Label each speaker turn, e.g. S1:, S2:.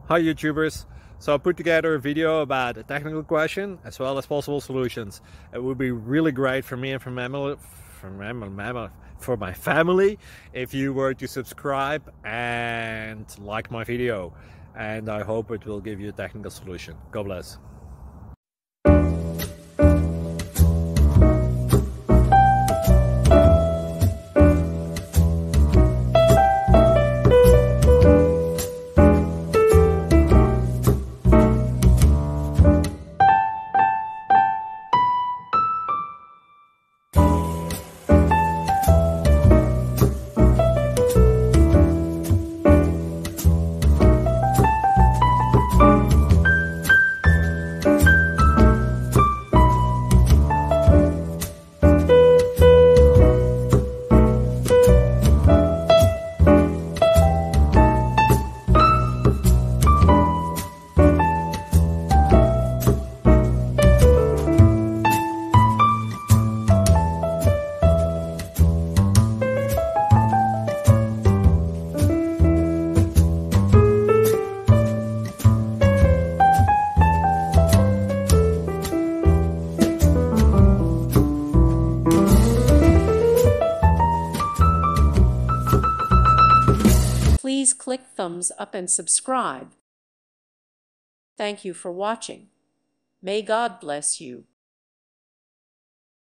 S1: Hi YouTubers! So I put together a video about a technical question as well as possible solutions. It would be really great for me and for my family if you were to subscribe and like my video, and I hope it will give you a technical solution. God bless.
S2: Please click thumbs up and subscribe. Thank you for watching. May God bless you.